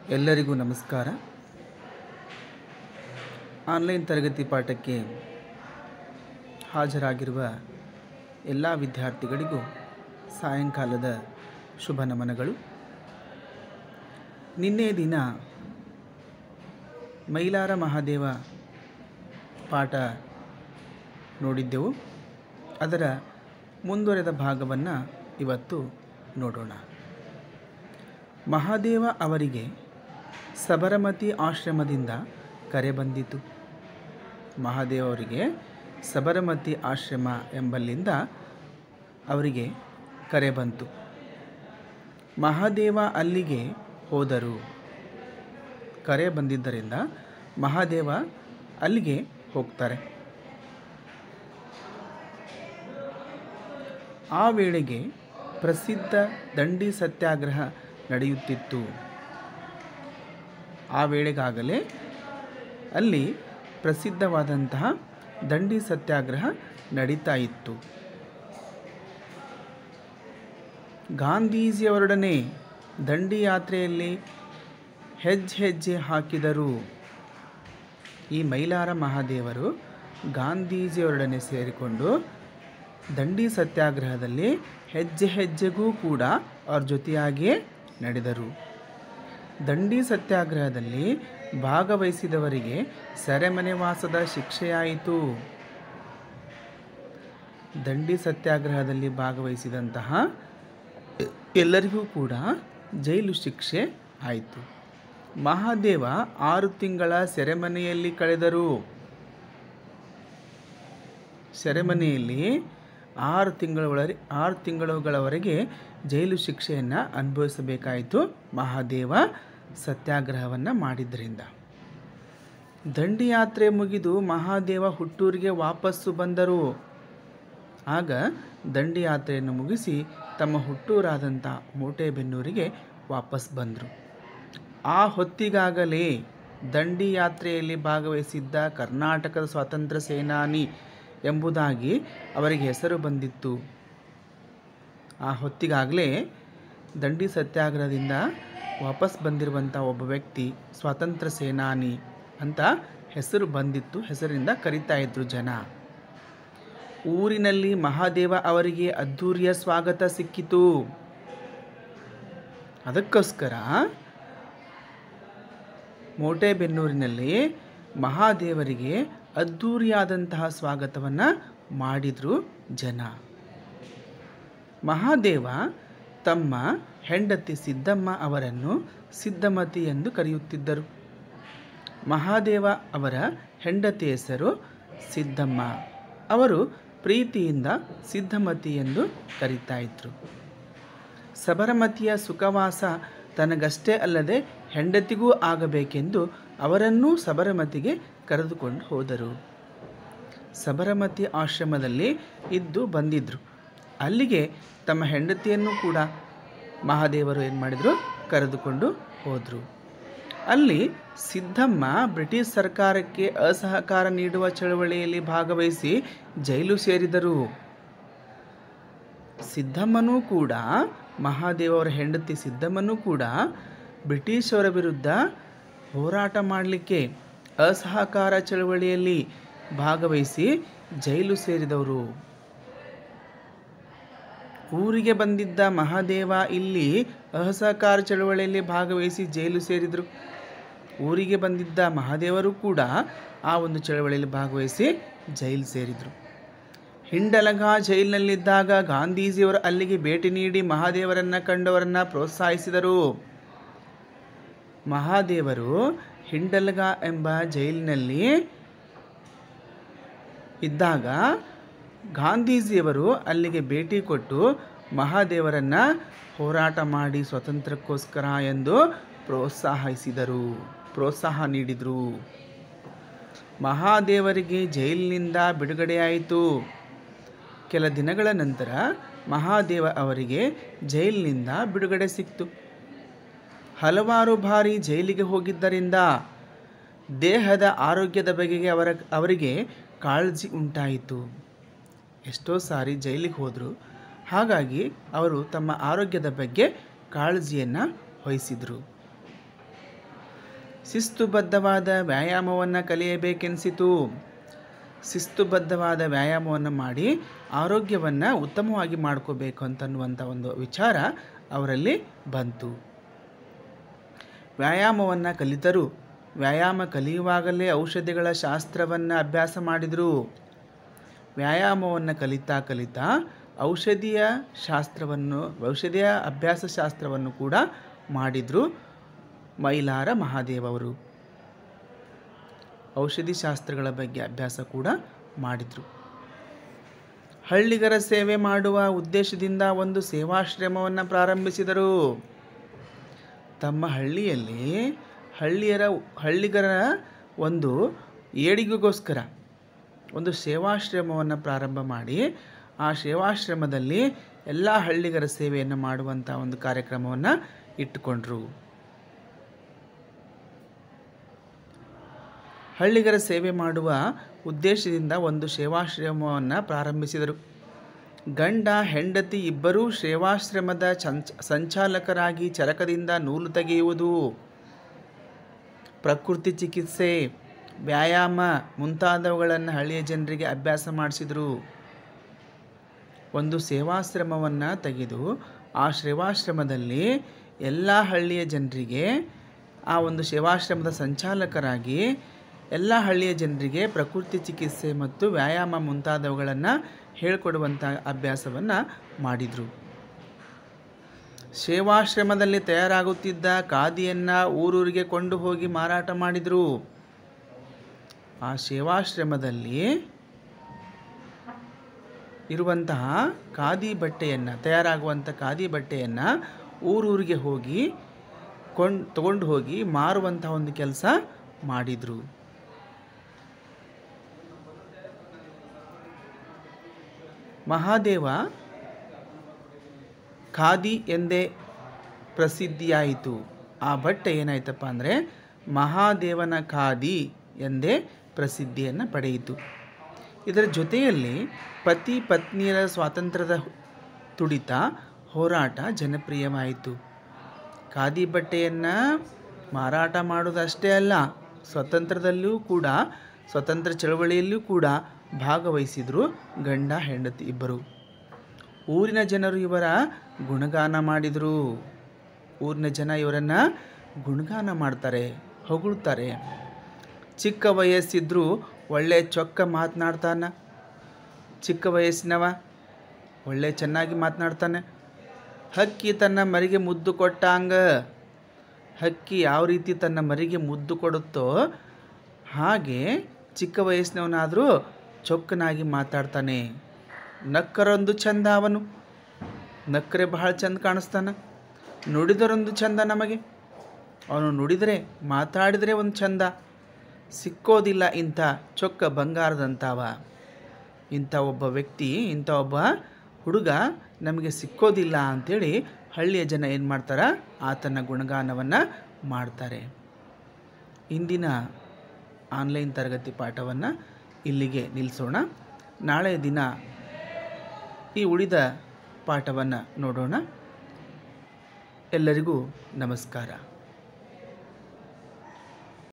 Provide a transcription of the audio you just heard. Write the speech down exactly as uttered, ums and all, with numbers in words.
ಎಲ್ಲರಿಗೂ ನಮಸ್ಕಾರ. ಆನ್ಲೈನ್ ತರಗತಿ ಪಾಠಕ್ಕೆ ಹಾಜರಾಗಿರುವ ಎಲ್ಲ ವಿದ್ಯಾರ್ಥಿಗಳಿಗೂ ಸಾಯಂಕಾಲದ ಶುಭ ನಮನಗಳು. ನಿನ್ನೆ ದಿನ ಮೈಲಾರ ಮಹಾದೇವ ಪಾಠ ನೋಡಿದ್ದೆವು. ಅದರ ಮುಂದುವರೆದ ಭಾಗವನ್ನು ಇವತ್ತು ನೋಡೋಣ. ಮಹಾದೇವ ಅವರಿಗೆ ಸಬರಮತಿ ಆಶ್ರಮದಿಂದ ಕರೆ ಬಂದಿತು. ಮಹಾದೇವ ಅವರಿಗೆ ಸಬರಮತಿ ಆಶ್ರಮ ಎಂಬಲ್ಲಿಂದ ಅವರಿಗೆ ಕರೆ ಬಂತು. ಮಹಾದೇವ ಅಲ್ಲಿಗೆ ಹೋದರು. ಕರೆ ಬಂದಿದ್ದರಿಂದ ಮಹಾದೇವ ಅಲ್ಲಿಗೆ ಹೋಗ್ತಾರೆ. ಆ ವೇಳೆಗೆ ಪ್ರಸಿದ್ಧ ದಂಡಿ ಸತ್ಯಾಗ್ರಹ ನಡೆಯುತ್ತಿತ್ತು. ಆ ವೇಳೆಗಾಗಲೇ ಅಲ್ಲಿ ಪ್ರಸಿದ್ಧವಾದಂತಹ ದಂಡಿ ಸತ್ಯಾಗ್ರಹ ನಡೀತಾ ಇತ್ತು. ಗಾಂಧೀಜಿಯವರೊಡನೆ ದಂಡಿ ಯಾತ್ರೆಯಲ್ಲಿ ಹೆಜ್ಜೆ ಹೆಜ್ಜೆ ಹಾಕಿದರು. ಈ ಮೈಲಾರ ಮಹಾದೇವರು ಗಾಂಧೀಜಿಯವರೊಡನೆ ಸೇರಿಕೊಂಡು ದಂಡಿ ಸತ್ಯಾಗ್ರಹದಲ್ಲಿ ಹೆಜ್ಜೆ ಹೆಜ್ಜೆಗೂ ಕೂಡ ಅವ್ರ ಜೊತೆಯಾಗಿಯೇ ನಡೆದರು. ದಂಡಿ ಸತ್ಯಾಗ್ರಹದಲ್ಲಿ ಭಾಗವಹಿಸಿದವರಿಗೆ ಸೆರೆಮನೆವಾಸದ ಶಿಕ್ಷೆಯಾಯಿತು. ದಂಡಿ ಸತ್ಯಾಗ್ರಹದಲ್ಲಿ ಭಾಗವಹಿಸಿದಂತಹ ಎಲ್ಲರಿಗೂ ಕೂಡ ಜೈಲು ಶಿಕ್ಷೆ ಆಯಿತು. ಮಹಾದೇವ ಆರು ತಿಂಗಳ ಸೆರೆಮನೆಯಲ್ಲಿ ಕಳೆದರು. ಸೆರೆಮನೆಯಲ್ಲಿ ಆರು ತಿಂಗಳ ಆರು ತಿಂಗಳುಗಳವರೆಗೆ ಜೈಲು ಶಿಕ್ಷೆಯನ್ನು ಅನುಭವಿಸಬೇಕಾಯಿತು ಮಹಾದೇವ ಸತ್ಯಾಗ್ರಹವನ್ನು ಮಾಡಿದ್ದರಿಂದ. ದಂಡಿ ಯಾತ್ರೆ ಮುಗಿದು ಮಹಾದೇವ ಹುಟ್ಟೂರಿಗೆ ವಾಪಸ್ಸು ಬಂದರು. ಆಗ ದಂಡಿ ಯಾತ್ರೆಯನ್ನು ಮುಗಿಸಿ ತಮ್ಮ ಹುಟ್ಟೂರಾದಂಥ ಮೋಟೆಬೆನ್ನೂರಿಗೆ ವಾಪಸ್ ಬಂದರು. ಆ ಹೊತ್ತಿಗಾಗಲೇ ದಂಡಿ ಯಾತ್ರೆಯಲ್ಲಿ ಭಾಗವಹಿಸಿದ್ದ ಕರ್ನಾಟಕದ ಸ್ವಾತಂತ್ರ್ಯ ಸೇನಾನಿ ಎಂಬುದಾಗಿ ಅವರಿಗೆ ಹೆಸರು ಬಂದಿತ್ತು. ಆ ಹೊತ್ತಿಗಾಗಲೇ ದಂಡಿ ಸತ್ಯಾಗ್ರಹದಿಂದ ವಾಪಸ್ ಬಂದಿರುವಂಥ ಒಬ್ಬ ವ್ಯಕ್ತಿ ಸ್ವಾತಂತ್ರ್ಯ ಸೇನಾನಿ ಅಂತ ಹೆಸರು ಬಂದಿತ್ತು. ಹೆಸರಿಂದ ಕರೀತಾ ಇದ್ರು ಜನ. ಊರಿನಲ್ಲಿ ಮಹಾದೇವ ಅವರಿಗೆ ಅದ್ಧೂರಿಯ ಸ್ವಾಗತ ಸಿಕ್ಕಿತು. ಅದಕ್ಕೋಸ್ಕರ ಮೋಟೆಬೆನ್ನೂರಿನಲ್ಲಿ ಮಹಾದೇವರಿಗೆ ಅದ್ಧೂರಿಯಾದಂತಹ ಸ್ವಾಗತವನ್ನು ಮಾಡಿದರು ಜನ. ಮಹಾದೇವ ತಮ್ಮ ಹೆಂಡತಿ ಸಿದ್ದಮ್ಮ ಅವರನ್ನು ಸಿದ್ದಮತಿ ಎಂದು ಕರೆಯುತ್ತಿದ್ದರು. ಮಹಾದೇವ ಅವರ ಹೆಂಡತಿ ಹೆಸರು ಸಿದ್ದಮ್ಮ. ಅವರು ಪ್ರೀತಿಯಿಂದ ಸಿದ್ದಮತಿ ಎಂದು ಕರೀತಾ ಇದ್ರು. ಸಬರಮತಿಯ ಸುಖವಾಸ ತನಗಷ್ಟೇ ಅಲ್ಲದೆ ಹೆಂಡತಿಗೂ ಆಗಬೇಕೆಂದು ಅವರನ್ನೂ ಸಬರಮತಿಗೆ ಕರೆದುಕೊಂಡು ಹೋದರು. ಸಬರಮತಿ ಆಶ್ರಮದಲ್ಲಿ ಇದ್ದು ಬಂದಿದ್ದರು. ಅಲ್ಲಿಗೆ ತಮ್ಮ ಹೆಂಡತಿಯನ್ನು ಕೂಡ ಮಹಾದೇವರು ಏನು ಮಾಡಿದರು, ಕರೆದುಕೊಂಡು ಹೋದರು. ಅಲ್ಲಿ ಸಿದ್ದಮ್ಮ ಬ್ರಿಟಿಷ್ ಸರ್ಕಾರಕ್ಕೆ ಅಸಹಕಾರ ನೀಡುವ ಚಳವಳಿಯಲ್ಲಿ ಭಾಗವಹಿಸಿ ಜೈಲು ಸೇರಿದರು. ಸಿದ್ದಮ್ಮನೂ ಕೂಡ ಮಹಾದೇವರ ಹೆಂಡತಿ ಸಿದ್ದಮ್ಮನೂ ಕೂಡ ಬ್ರಿಟಿಷರ ವಿರುದ್ಧ ಹೋರಾಟ ಮಾಡಲಿಕ್ಕೆ ಅಸಹಕಾರ ಚಳವಳಿಯಲ್ಲಿ ಭಾಗವಹಿಸಿ ಜೈಲು ಸೇರಿದವರು. ಊರಿಗೆ ಬಂದಿದ್ದ ಮಹಾದೇವ ಇಲ್ಲಿ ಅಸಹಕಾರ ಚಳವಳಿಯಲ್ಲಿ ಭಾಗವಹಿಸಿ ಜೈಲು ಸೇರಿದರು. ಊರಿಗೆ ಬಂದಿದ್ದ ಮಹಾದೇವರು ಕೂಡ ಆ ಒಂದು ಚಳವಳಿಯಲ್ಲಿ ಭಾಗವಹಿಸಿ ಜೈಲು ಸೇರಿದರು. ಹಿಂಡಲಗ ಜೈಲಿನಲ್ಲಿದ್ದಾಗ ಗಾಂಧೀಜಿಯವರು ಅಲ್ಲಿಗೆ ಭೇಟಿ ನೀಡಿ ಮಹಾದೇವರನ್ನು ಕಂಡವರನ್ನು ಪ್ರೋತ್ಸಾಹಿಸಿದರು. ಮಹಾದೇವರು ಹಿಂಡಲಗ ಎಂಬ ಜೈಲಿನಲ್ಲಿ ಇದ್ದಾಗ ಗಾಂಧೀಜಿಯವರು ಅಲ್ಲಿಗೆ ಭೇಟಿ ಕೊಟ್ಟು ಮಹಾದೇವರನ್ನು ಹೋರಾಟ ಮಾಡಿ ಸ್ವಾತಂತ್ರ್ಯಕ್ಕೋಸ್ಕರ ಎಂದು ಪ್ರೋತ್ಸಾಹಿಸಿದರು, ಪ್ರೋತ್ಸಾಹ ನೀಡಿದರು. ಮಹಾದೇವರಿಗೆ ಜೈಲಿನಿಂದ ಬಿಡುಗಡೆಯಾಯಿತು. ಕೆಲ ದಿನಗಳ ನಂತರ ಮಹಾದೇವ ಅವರಿಗೆ ಜೈಲಿನಿಂದ ಬಿಡುಗಡೆ ಸಿಕ್ತು. ಹಲವಾರು ಬಾರಿ ಜೈಲಿಗೆ ಹೋಗಿದ್ದರಿಂದ ದೇಹದ ಆರೋಗ್ಯದ ಬಗೆಗೆ ಅವರ ಅವರಿಗೆ ಕಾಳಜಿ ಉಂಟಾಯಿತು. ಎಷ್ಟೋ ಸಾರಿ ಜೈಲಿಗೆ ಹೋದರು. ಹಾಗಾಗಿ ಅವರು ತಮ್ಮ ಆರೋಗ್ಯದ ಬಗ್ಗೆ ಕಾಳಜಿಯನ್ನು ವಹಿಸಿದರು. ಶಿಸ್ತುಬದ್ಧವಾದ ವ್ಯಾಯಾಮವನ್ನು ಕಲಿಯಬೇಕೆನಿಸಿತು. ಶಿಸ್ತುಬದ್ಧವಾದ ವ್ಯಾಯಾಮವನ್ನು ಮಾಡಿ ಆರೋಗ್ಯವನ್ನು ಉತ್ತಮವಾಗಿ ಮಾಡ್ಕೋಬೇಕು ಅಂತನ್ನುವಂಥ ಒಂದು ವಿಚಾರ ಅವರಲ್ಲಿ ಬಂತು. ವ್ಯಾಯಾಮವನ್ನು ಕಲಿತರು. ವ್ಯಾಯಾಮ ಕಲಿಯುವಾಗಲೇ ಔಷಧಿಗಳ ಶಾಸ್ತ್ರವನ್ನು ಅಭ್ಯಾಸ ಮಾಡಿದರು. ವ್ಯಾಯಾಮವನ್ನು ಕಲಿತಾ ಕಲಿತಾ ಔಷಧಿಯ ಶಾಸ್ತ್ರವನ್ನು ಔಷಧಿಯ ಅಭ್ಯಾಸ ಶಾಸ್ತ್ರವನ್ನು ಕೂಡ ಮಾಡಿದರು ಮೈಲಾರ ಮಹಾದೇವರು. ಔಷಧಿ ಶಾಸ್ತ್ರಗಳ ಬಗ್ಗೆ ಅಭ್ಯಾಸ ಕೂಡ ಮಾಡಿದರು. ಹಳ್ಳಿಗರ ಸೇವೆ ಮಾಡುವ ಉದ್ದೇಶದಿಂದ ಒಂದು ಸೇವಾಶ್ರಮವನ್ನು ಪ್ರಾರಂಭಿಸಿದರು. ತಮ್ಮ ಹಳ್ಳಿಯಲ್ಲಿ ಹಳ್ಳಿಯರ ಹಳ್ಳಿಗರ ಒಂದು ಏಳಿಗೆಗೋಸ್ಕರ ಒಂದು ಸೇವಾಶ್ರಮವನ್ನು ಪ್ರಾರಂಭ ಮಾಡಿ ಆ ಸೇವಾಶ್ರಮದಲ್ಲಿ ಎಲ್ಲ ಹಳ್ಳಿಗರ ಸೇವೆಯನ್ನು ಮಾಡುವಂಥ ಒಂದು ಕಾರ್ಯಕ್ರಮವನ್ನು ಇಟ್ಟುಕೊಂಡ್ರು. ಹಳ್ಳಿಗರ ಸೇವೆ ಮಾಡುವ ಉದ್ದೇಶದಿಂದ ಒಂದು ಸೇವಾಶ್ರಮವನ್ನು ಪ್ರಾರಂಭಿಸಿದರು. ಗಂಡ ಹೆಂಡತಿ ಇಬ್ಬರೂ ಸೇವಾಶ್ರಮದ ಸಂಚ ಸಂಚಾಲಕರಾಗಿ ಚರಕದಿಂದ ನೂಲು ತೆಗೆಯುವುದು, ಪ್ರಕೃತಿ ಚಿಕಿತ್ಸೆ, ವ್ಯಾಯಾಮ ಮುಂತಾದವುಗಳನ್ನು ಹಳ್ಳಿಯ ಜನರಿಗೆ ಅಭ್ಯಾಸ ಮಾಡಿಸಿದರು. ಒಂದು ಸೇವಾಶ್ರಮವನ್ನು ತೆಗೆದು ಆ ಸೇವಾಶ್ರಮದಲ್ಲಿ ಎಲ್ಲ ಹಳ್ಳಿಯ ಜನರಿಗೆ ಆ ಒಂದು ಸೇವಾಶ್ರಮದ ಸಂಚಾಲಕರಾಗಿ ಎಲ್ಲ ಹಳ್ಳಿಯ ಜನರಿಗೆ ಪ್ರಕೃತಿ ಚಿಕಿತ್ಸೆ ಮತ್ತು ವ್ಯಾಯಾಮ ಮುಂತಾದವುಗಳನ್ನು ಹೇಳಿಕೊಡುವಂಥ ಅಭ್ಯಾಸವನ್ನು ಮಾಡಿದರು. ಸೇವಾಶ್ರಮದಲ್ಲಿ ತಯಾರಾಗುತ್ತಿದ್ದ ಖಾದಿಯನ್ನು ಊರೂರಿಗೆ ಕೊಂಡು ಹೋಗಿ ಮಾರಾಟ ಮಾಡಿದರು. ಆ ಸೇವಾಶ್ರಮದಲ್ಲಿ ಇರುವಂತಹ ಖಾದಿ ಬಟ್ಟೆಯನ್ನು ತಯಾರಾಗುವಂಥ ಖಾದಿ ಬಟ್ಟೆಯನ್ನು ಊರೂರಿಗೆ ಹೋಗಿ ಕೊಂಡು ತಗೊಂಡು ಹೋಗಿ ಮಾರುವಂತಹ ಒಂದು ಕೆಲಸ ಮಾಡಿದರು. ಮಹಾದೇವ ಖಾದಿ ಎಂದೇ ಪ್ರಸಿದ್ಧಿಯಾಯಿತು. ಆ ಬಟ್ಟೆ ಏನಾಯ್ತಪ್ಪ ಅಂದರೆ ಮಹಾದೇವನ ಖಾದಿ ಎಂದೇ ಪ್ರಸಿದ್ಧಿಯನ್ನು ಪಡೆಯಿತು. ಇದರ ಜೊತೆಯಲ್ಲಿ ಪತಿ ಪತ್ನಿಯರ ಸ್ವಾತಂತ್ರ್ಯದ ತುಡಿತ ಹೋರಾಟ ಜನಪ್ರಿಯವಾಯಿತು. ಖಾದಿ ಬಟ್ಟೆಯನ್ನು ಮಾರಾಟ ಮಾಡೋದಷ್ಟೇ ಅಲ್ಲ, ಸ್ವತಂತ್ರದಲ್ಲೂ ಕೂಡ ಸ್ವತಂತ್ರ ಚಳವಳಿಯಲ್ಲೂ ಕೂಡ ಭಾಗವಹಿಸಿದರು ಗಂಡ ಹೆಂಡತಿ ಇಬ್ಬರು. ಊರಿನ ಜನರು ಇವರ ಗುಣಗಾನ ಮಾಡಿದರು. ಊರಿನ ಜನ ಇವರನ್ನು ಗುಣಗಾನ ಮಾಡ್ತಾರೆ, ಹೊಗಳ್ತಾರೆ. ಚಿಕ್ಕ ವಯಸ್ಸಿದ್ರೂ ಒಳ್ಳೆ ಚೊಕ್ಕ ಮಾತನಾಡ್ತಾನೆ. ಚಿಕ್ಕ ವಯಸ್ಸಿನವ ಒಳ್ಳೆ ಚೆನ್ನಾಗಿ ಮಾತನಾಡ್ತಾನೆ. ಹಕ್ಕಿ ತನ್ನ ಮರಿಗೆ ಮುದ್ದು ಕೊಟ್ಟಾಂಗ, ಹಕ್ಕಿ ಯಾವ ರೀತಿ ತನ್ನ ಮರಿಗೆ ಮುದ್ದು ಕೊಡುತ್ತೋ ಹಾಗೆ ಚಿಕ್ಕ ವಯಸ್ಸಿನವನಾದರೂ ಚೊಕ್ಕನಾಗಿ ಮಾತಾಡ್ತಾನೆ. ನಕ್ಕರೊಂದು ಚಂದ, ಅವನು ನಕ್ಕರೆ ಬಹಳ ಚಂದ ಕಾಣಿಸ್ತಾನೆ. ನುಡಿದರೊಂದು ಚಂದ ನಮಗೆ, ಅವನು ನುಡಿದರೆ ಮಾತಾಡಿದರೆ ಒಂದು ಚಂದ. ಸಿಕ್ಕೋದಿಲ್ಲ ಇಂಥ ಚೊಕ್ಕ ಬಂಗಾರದಂಥವ. ಇಂಥ ಒಬ್ಬ ವ್ಯಕ್ತಿ, ಇಂಥ ಒಬ್ಬ ಹುಡುಗ ನಮಗೆ ಸಿಕ್ಕೋದಿಲ್ಲ ಅಂಥೇಳಿ ಹಳ್ಳಿಯ ಜನ ಏನು ಮಾಡ್ತಾರೆ, ಆತನ ಗುಣಗಾನವನ್ನು ಮಾಡ್ತಾರೆ. ಇಂದಿನ ಆನ್ಲೈನ್ ತರಗತಿ ಪಾಠವನ್ನು ಇಲ್ಲಿಗೆ ನಿಲ್ಲಿಸೋಣ. ನಾಳೆ ದಿನ ಈ ಉಳಿದ ಪಾಠವನ್ನು ನೋಡೋಣ. ಎಲ್ಲರಿಗೂ ನಮಸ್ಕಾರ.